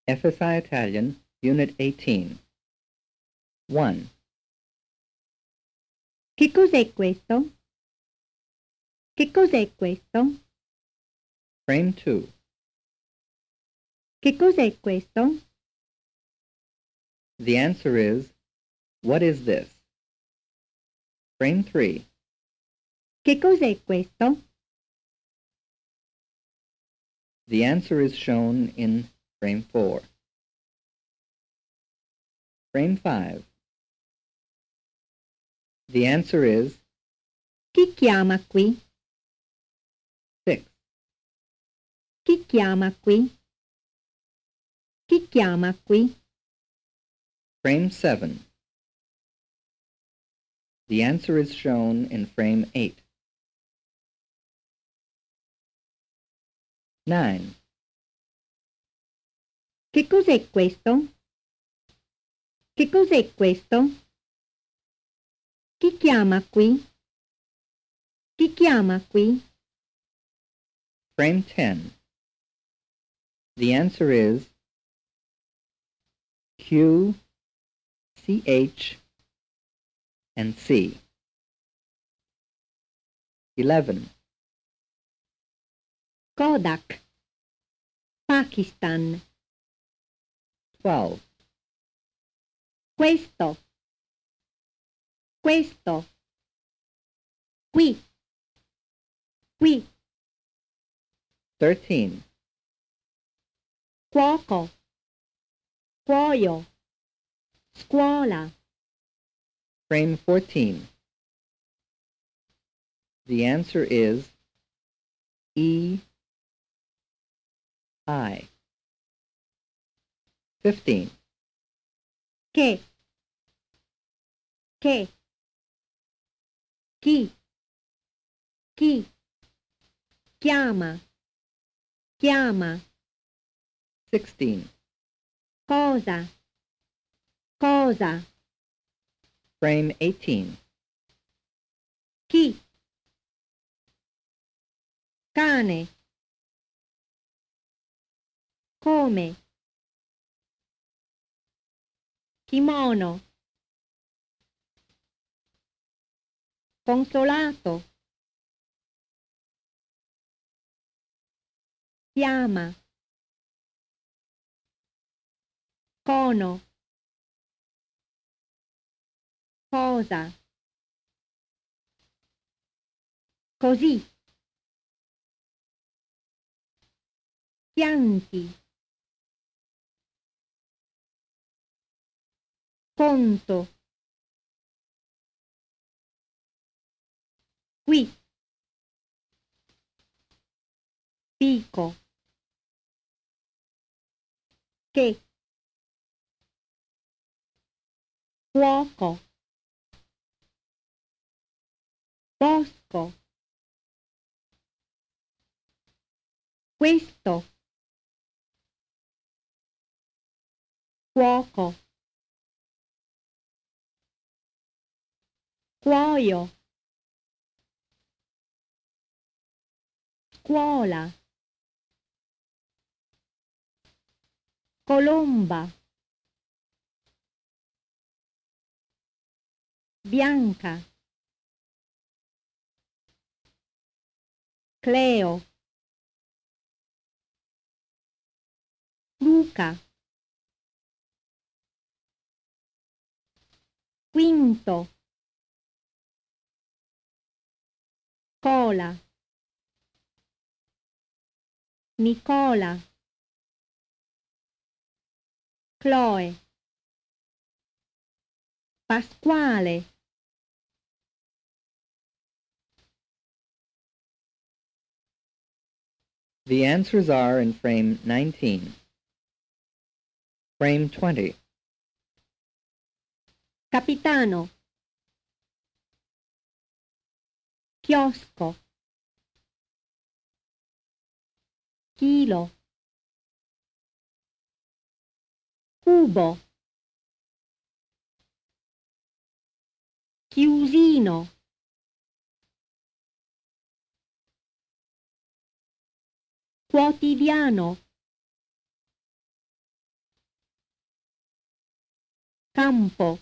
FSI Italian, Unit 18. 1. Che cos'è questo? Che cos'è questo? Frame 2. Che cos'è questo? The answer is, what is this? Frame 3. Che cos'è questo? The answer is shown in frame 4. Frame 5. The answer is Chi chiama qui? 6. Chi chiama qui? Chi chiama qui? Frame 7. The answer is shown in frame 8. 9. Che cos'è questo? Che cos'è questo? Chi chiama qui? Chi chiama qui? Frame 10. The answer is Q, CH, and C. 11. Kodak. Pakistan. 12. Questo. Questo. Qui. Qui. 13. Cuoco. Cuoio. Scuola. Frame 14. The answer is E, I. 15. Che. Che. Chi. Chi. Chiama. Chiama. 16. Cosa. Cosa. Frame 18. Chi. Cane. Come. Kimono. Consolato. Chiama. Cono. Cosa. Così. Fianchi. Conto. Qui. Pico. Che. Fuoco. Bosco. Questo. Fuoco. Cuoio. Scuola. Colomba. Bianca. Cleo. Luca. Quinto. Cola. Nicola. Chloe. Pasquale. The answers are in frame 19. Frame 20. Capitano. Chiosco. Chilo. Cubo. Chiusino. Quotidiano. campo,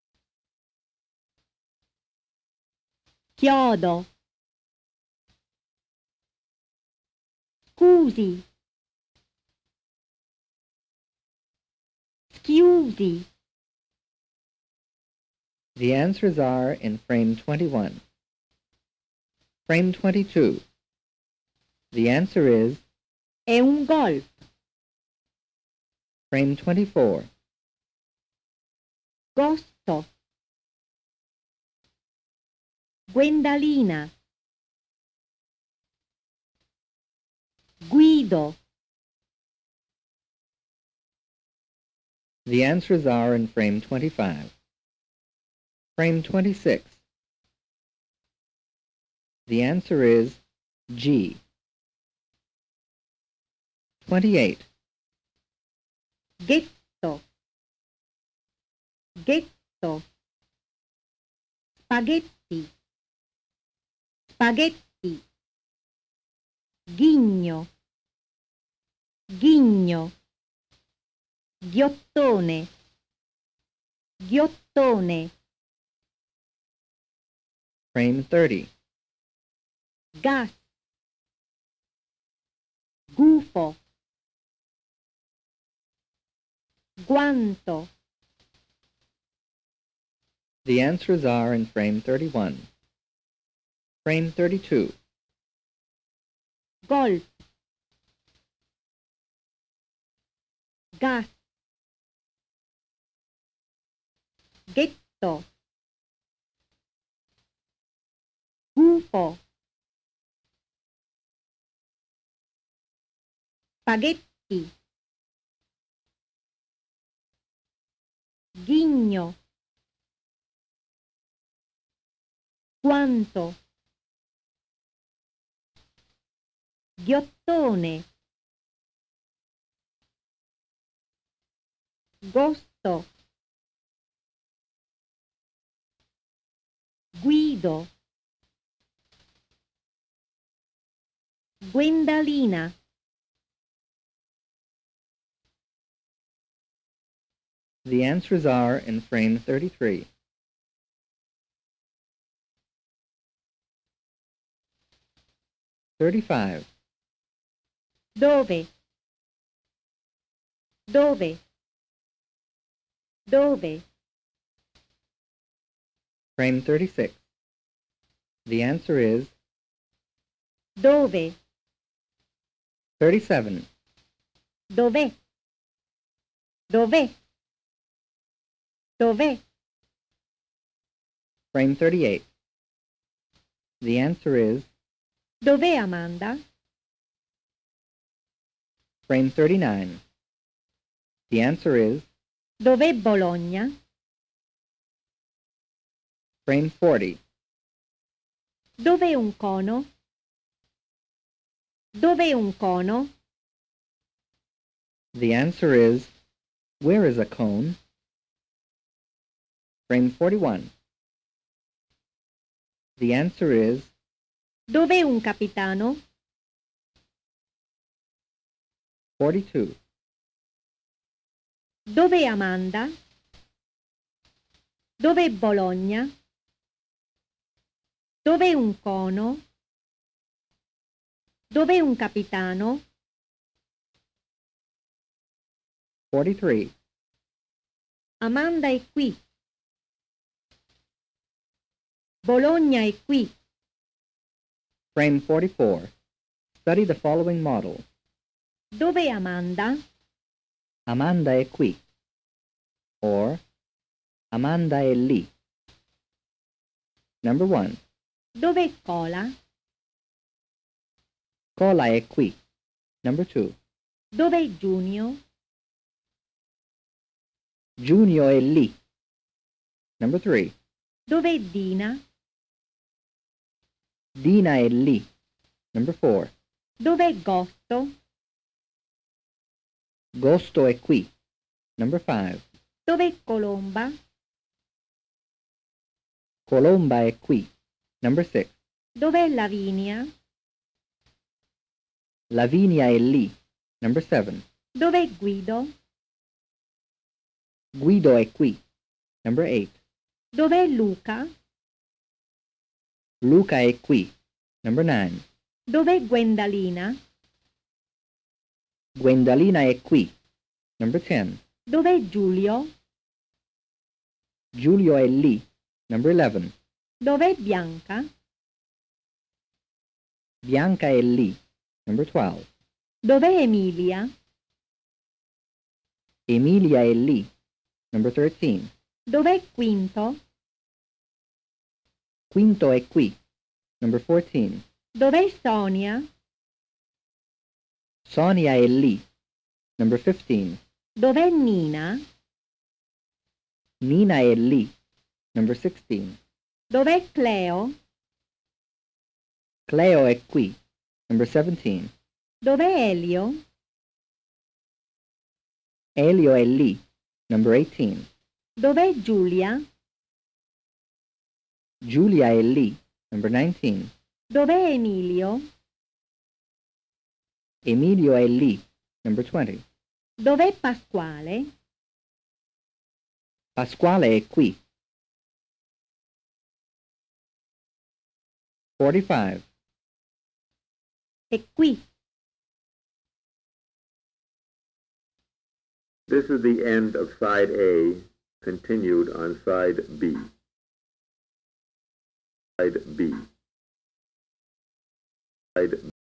chiodo, scusi, schiusi. The answers are in frame 21. Frame 22. The answer is È un golf. frame 24. Gosto, Gwendalina, Guido. The answers are in frame 25. Frame 26. The answer is G. 28. Ghetto, ghetto, spaghetti, spaghetti, ghigno, ghigno, ghiottone, ghiottone, Frame 30. gas, gufo, guanto. The answers are in frame 31. Frame 32. Golf, gas, ghetto, gufo, spaghetti, ghigno, guanto, ghiottone, gosto, Guido, Gwendalina. The answers are in frame 33. (35) Dove? Dove? Dove? Frame 36. The answer is Dove? 37. Dov'è? Dov'è? Dov'è? Frame 38. The answer is Dov'è Amanda? frame 39. The answer is Dov'è Bologna? frame 40. Dov'è un cono? Dov'è un cono? The answer is where is a cone? Frame 41. The answer is Dov'è un capitano? 42. Dov'è Amanda? Dov'è Bologna? Dov'è un cono? Dov'è un capitano? 43. Amanda è qui. Bologna è qui. Frame 44. Study the following model. Dov'è Amanda? Amanda è qui. Or Amanda è lì. Number 1. Dov'è Cola? Cola è qui. Number 2. Dov'è Giunio? Giunio è lì. Number 3. Dov'è Dina? Dina è lì. Number 4. Dov'è Gosto? Gosto è qui. Number 5. Dov'è Colomba? Colomba è qui. Number 6. Dov'è Lavinia? Lavinia è lì. Number 7. Dov'è Guido? Guido è qui. Number 8. Dov'è Luca? Luca è qui. Number 9. Dov'è Gwendalina? Gwendalina è qui. Number 10. Dov'è Giulio? Giulio è lì. Number 11. Dov'è Bianca? Bianca è lì. Number 12. Dov'è Emilia? Emilia è lì. Number 13. Dov'è Quinto? Quinto è qui. Number 14. Dov'è Sonia? Sonia è lì. Number 15. Dov'è Nina? Nina è lì. Number 16. Dov'è Cleo? Cleo è qui. Number 17. Dov'è Elio? Elio è lì. Number 18. Dov'è Giulia? Giulia è lì. Number 19. Dov'è Emilio? Emilio è lì. Number 20. Dov'è Pasquale? Pasquale è qui. 45. È qui. This is the end of side A, continued on side B. Side B. Side